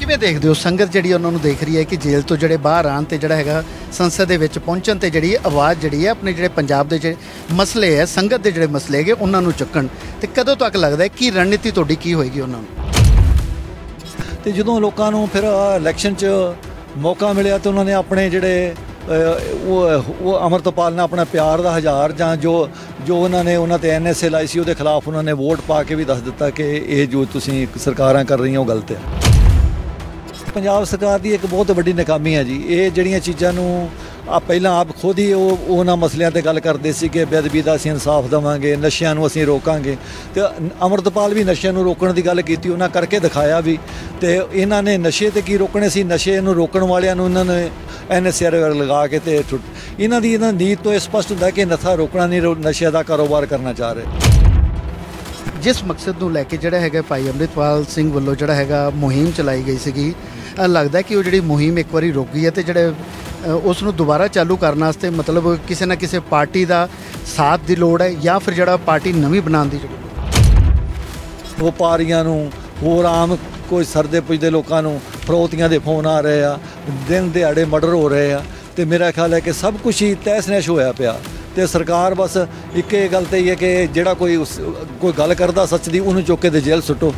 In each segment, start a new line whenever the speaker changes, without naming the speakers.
ਕਿਵੇਂ ਦੇਖਦੇ ਹੋ ਸੰਗਤ ਜਿਹੜੀ ਉਹਨਾਂ ਨੂੰ ਦੇਖ ਰਹੀ ਹੈ ਕਿ ਜੇਲ੍ਹ ਤੋਂ ਜਿਹੜੇ ਬਾਹਰ ਆਉਣ ਤੇ ਜਿਹੜਾ ਹੈਗਾ ਸੰਸਦ ਦੇ ਵਿੱਚ ਪਹੁੰਚਣ ਤੇ ਜਿਹੜੀ ਆਵਾਜ਼ ਜਿਹੜੀ ਹੈ ਆਪਣੇ ਜਿਹੜੇ ਪੰਜਾਬ ਦੇ ਜਿਹੜੇ ਮਸਲੇ ਹੈ ਸੰਗਤ ਦੇ ਜਿਹੜੇ ਮਸਲੇ ਹੈਗੇ ਉਹਨਾਂ ਨੂੰ ਚੁੱਕਣ ਤੇ ਕਦੋਂ ਤੱਕ ਲੱਗਦਾ ਹੈ ਕਿ ਰਣਨੀਤੀ ਤੁਹਾਡੀ ਕੀ ਹੋਏਗੀ ਉਹਨਾਂ ਨੂੰ?
ਤੇ ਜਦੋਂ ਲੋਕਾਂ ਨੂੰ ਫਿਰ ਇਲੈਕਸ਼ਨ 'ਚ ਮੌਕਾ ਮਿਲਿਆ ਤੇ ਉਹਨਾਂ ਨੇ ਆਪਣੇ ਜਿਹੜੇ ਉਹ ਅਮਰਤਪਾਲ ਨੇ ਆਪਣਾ ਪਿਆਰ ਦਾ ਹਜ਼ਾਰ ਜਾਂ ਜੋ ਉਹਨਾਂ ਨੇ ਉਹਨਾਂ ਤੇ NSA ਲਾਈ ਸੀ ਉਹਦੇ ਖਿਲਾਫ ਉਹਨਾਂ ਨੇ ਵੋਟ ਪਾ ਕੇ ਵੀ ਦੱਸ ਦਿੱਤਾ ਕਿ ਇਹ ਜੋ ਤੁਸੀਂ ਸਰਕਾਰਾਂ ਕਰ ਰਹੀਆਂ ਉਹ ਗਲਤ ਹੈ। ਪੰਜਾਬ ਸਰਕਾਰ ਦੀ ਇੱਕ ਬਹੁਤ ਵੱਡੀ ਨਾਕਾਮੀ ਹੈ ਜੀ। ਇਹ ਜਿਹੜੀਆਂ ਚੀਜ਼ਾਂ ਨੂੰ ਪਹਿਲਾਂ ਆਪ ਖੁਦ ਹੀ ਉਹਨਾਂ ਮਸਲਿਆਂ 'ਤੇ ਗੱਲ ਕਰਦੇ ਸੀ ਕਿ ਬੇਅਦਬੀ ਦਾ ਅਸੀਂ ਇਨਸਾਫ ਦੇਵਾਂਗੇ, ਨਸ਼ਿਆਂ ਨੂੰ ਅਸੀਂ ਰੋਕਾਂਗੇ ਅਤੇ ਅਮਰਤਪਾਲ ਵੀ ਨਸ਼ਿਆਂ ਨੂੰ ਰੋਕਣ ਦੀ ਗੱਲ ਕੀਤੀ, ਉਹਨਾਂ ਕਰਕੇ ਦਿਖਾਇਆ ਵੀ। ਅਤੇ ਇਹਨਾਂ ਨੇ ਨਸ਼ੇ 'ਤੇ ਕੀ ਰੋਕਣੇ ਸੀ, ਨਸ਼ੇ ਨੂੰ ਰੋਕਣ ਵਾਲਿਆਂ ਨੂੰ ਇਹਨਾਂ ਨੇ NSA ਲਗਾ ਕੇ ਅਤੇ ਇਹਨਾਂ ਦੀ ਨੀਤ ਤੋਂ ਇਹ ਸਪਸ਼ਟ ਹੁੰਦਾ ਕਿ ਨਸ਼ਾ ਰੋਕਣਾ ਨਹੀਂ, ਨਸ਼ੇ ਦਾ ਕਾਰੋਬਾਰ ਕਰਨਾ ਚਾਹ ਰਹੇ।
ਜਿਸ ਮਕਸਦ ਨੂੰ ਲੈ ਕੇ ਜਿਹੜਾ ਹੈਗਾ ਭਾਈ ਅੰਮ੍ਰਿਤਪਾਲ ਸਿੰਘ ਵੱਲੋਂ ਜਿਹੜਾ ਹੈਗਾ ਮੁਹਿੰਮ ਚਲਾਈ ਗਈ ਸੀਗੀ, ਲੱਗਦਾ ਕਿ ਉਹ ਜਿਹੜੀ ਮੁਹਿੰਮ ਇੱਕ ਵਾਰੀ ਰੁਕ ਗਈ ਹੈ ਅਤੇ ਜਿਹੜੇ ਉਸ ਨੂੰ ਦੁਬਾਰਾ ਚਾਲੂ ਕਰਨ ਵਾਸਤੇ ਮਤਲਬ ਕਿਸੇ ਨਾ ਕਿਸੇ ਪਾਰਟੀ ਦਾ ਸਾਥ ਦੀ ਲੋੜ ਹੈ ਜਾਂ ਫਿਰ ਜਿਹੜਾ ਪਾਰਟੀ ਨਵੀਂ ਬਣਾਉਣ ਦੀ ਜ਼ਰੂਰਤ?
ਵਪਾਰੀਆਂ ਨੂੰ ਹੋਰ ਆਮ ਕੋਈ ਸਰਦੇ ਪੁੱਜਦੇ ਲੋਕਾਂ ਨੂੰ ਫਰੋਤੀਆਂ ਦੇ ਫੋਨ ਆ ਰਹੇ ਆ, ਦਿਨ ਦਿਹਾੜੇ ਮਰਡਰ ਹੋ ਰਹੇ ਆ ਅਤੇ ਮੇਰਾ ਖਿਆਲ ਹੈ ਕਿ ਸਭ ਕੁਛ ਹੀ ਤਹਿਸ ਨਹਿਸ ਹੋਇਆ ਪਿਆ ਅਤੇ ਸਰਕਾਰ ਬਸ ਇੱਕ ਇਹ ਗੱਲ 'ਤੇ ਹੀ ਹੈ ਕਿ ਜਿਹੜਾ ਕੋਈ ਗੱਲ ਕਰਦਾ ਸੱਚ ਦੀ ਉਹਨੂੰ ਚੁੱਕ ਕੇ ਤੇ ਜੇਲ੍ਹ ਸੁੱਟੋ।